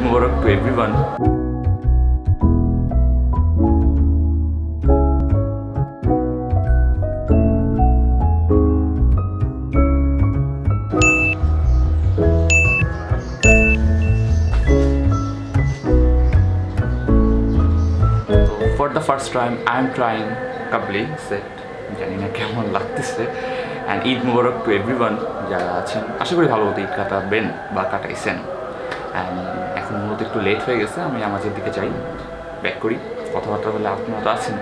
Mubarak to everyone. For the first time, I am trying Kabli set. জানি না কেমন লাগতেছে অ্যান্ড ঈদ মুবারক টু এভরিওয়ান যারা আছেন আশা করি ভালো মতো ঈদ কাটাবেন বা কাটাইছেন অ্যান্ড এখন মূলত একটু লেট হয়ে গেছে আমি আমাদের দিকে যাই ব্যাক করি কথাবার্তা বলে আপনারা তো আছেন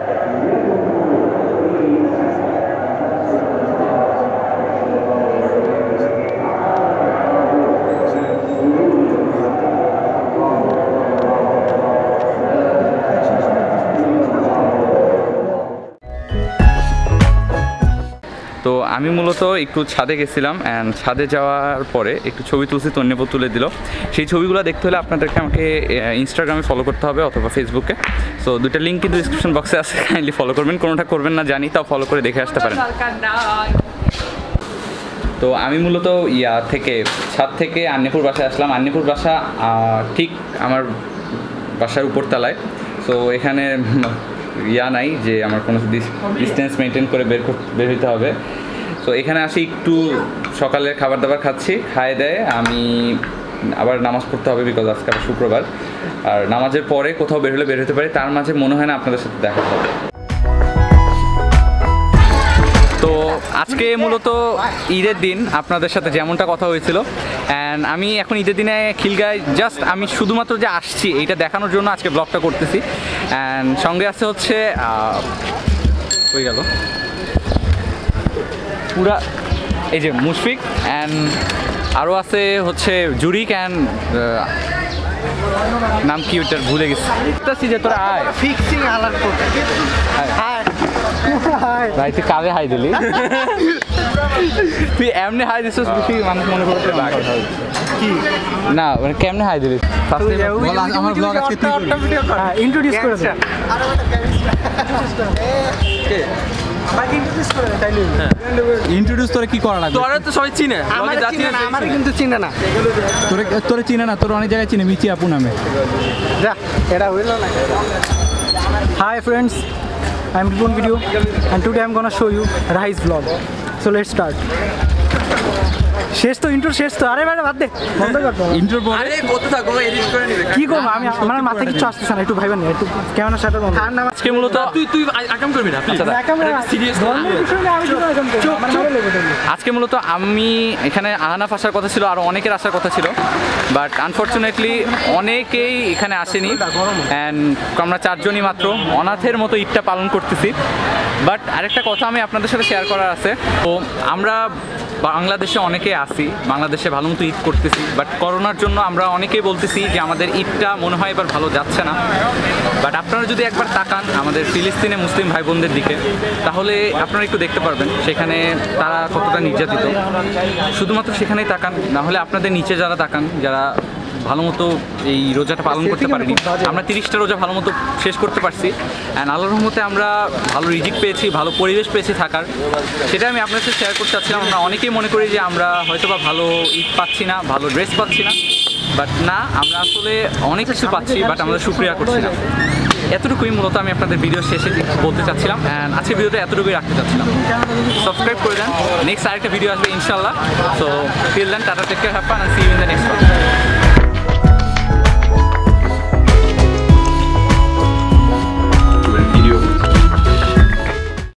তো আমি মূলত একটু ছাদে গেছিলাম অ্যান্ড ছাদে যাওয়ার পরে একটু ছবি তুলছি তন্নিপু তুলে দিল সেই ছবিগুলো দেখতে হলে আপনাদেরকে আমাকে ইনস্টাগ্রামে ফলো করতে হবে অথবা ফেসবুকে সো দুটো লিঙ্ক কিন্তু ডিসক্রিপশন বক্সে আছে কাইন্ডলি ফলো করবেন কোনোটা করবেন না জানি তাও ফলো করে দেখে আসতে পারেন তো আমি মূলত ছাদ থেকে আন্নিপুর বাসায় আসলাম আন্নিপুর বাসা ঠিক আমার বাসার উপরতলায় সো এখানে নাই যে আমার কোনো ডিস্টেন্স মেনটেন করে বের হইতে হবে তো এখানে আসি একটু সকালের খাবার দাবার খাচ্ছি খায় দেয় আমি আবার নামাজ পড়তে হবে বিকজ আজকে শুক্রবার আর নামাজের পরে কোথাও বের হলে বের হতে পারি তার মাঝে মনে হয় না আপনাদের সাথে দেখা হবে তো আজকে মূলত ঈদের দিন আপনাদের সাথে যেমনটা কথা হয়েছিল অ্যান্ড আমি এখন ঈদের দিনে খিলগাঁয় জাস্ট আমি শুধুমাত্র যে আসছি এইটা দেখানোর জন্য আজকে ব্লগটা করতেছি অ্যান্ড সঙ্গে আছে হচ্ছে হয়ে গেল পুরা এই যে মুশফিক অ্যান্ড আরও আছে হচ্ছে জুরিক অ্যান্ড নাম কি ওইটার ভুলে গেছি যে তোরা আয় ফিক্সিং আলার ভাই তুই কাজে হাই দিলি তুই এমনি হাই দিস বেশি মানুষ মনে করতে কি না মানে কেমনে হাই দিলি আমার ব্লগ আজকে তুই ইন্ট্রোডিউস করে দে ইন্ট্রোডিউস তোরে কি করা লাগবে তোরা তো সবাই চিনে আমারে কিন্তু চিনে না তোরে চিনে না তোর অনেক জায়গায় চিনে মিচি আপু নামে যা এটা হইল না hi friends I'm Ripon Video and today I'm gonna show you Rise vlog. So let's start. শেষ তো ইন্ট্রো শেষ তো আরে ভাই বাদ দে বন্ধ কর তো ইন্ট্রো পরে আরে কত থাকো এডিট করে নিবে কি করব আমি আমার মাথায় কিছু আসতেছে না একটু ভাইবেন না একটু ক্যামেরা শাটার বন্ধ আজকে মূলত তুই আকাম করবি না প্লিজ আকাম সিরিয়াস আজকে মূলত আমি এখানে আহানাফ আসার কথা ছিল আর অনেকের আসার কথা ছিল বাট আনফরচুনেটলি অনেকেই এখানে আসেনি অ্যান্ড আমরা চারজনই মাত্র অনাথের মতো ঈদটা পালন করতেছি বাট আরেকটা কথা আমি আপনাদের সাথে শেয়ার করার আছে তো আমরা বাংলাদেশে অনেকে আসি বাংলাদেশে ভালো মতো ঈদ করতেছি বাট করোনার জন্য আমরা অনেকেই বলতেছি যে আমাদের ঈদটা মনে হয় এবার ভালো যাচ্ছে না বাট আপনারা যদি একবার তাকান আমাদের ফিলিস্তিনে মুসলিম ভাই বোনদের দিকে তাহলে আপনারা একটু দেখতে পারবেন সেখানে তারা কতটা নির্যাতিত শুধুমাত্র সেখানেই তাকান নাহলে আপনাদের নিচে যারা তাকান যারা ভালো মতো এই রোজাটা পালন করতে পারিনি আমরা 30টা রোজা ভালো মতো শেষ করতে পারছি অ্যান্ড আল্লাহর রহমতে আমরা ভালো রিজিক পেয়েছি ভালো পরিবেশ পেয়েছি থাকার সেটা আমি আপনার সাথে শেয়ার করতে চাচ্ছিলাম আমরা অনেকেই মনে করি যে আমরা হয়তো বা ভালো ঈদ পাচ্ছি না ভালো ড্রেস পাচ্ছি না বাট না আমরা আসলে অনেক কিছু পাচ্ছি বাট আমরা শুকরিয়া করছি না এতটুকুই মূলত আমি আপনাদের ভিডিও শেষে বলতে চাচ্ছিলাম অ্যান্ড আজকে ভিডিওটা এতটুকুই রাখতে চাচ্ছিলাম সাবস্ক্রাইব করে দেন নেক্সট আরেকটা ভিডিও আসবে ইনশাল্লাহ so till then tata take care have fun and see you in the next video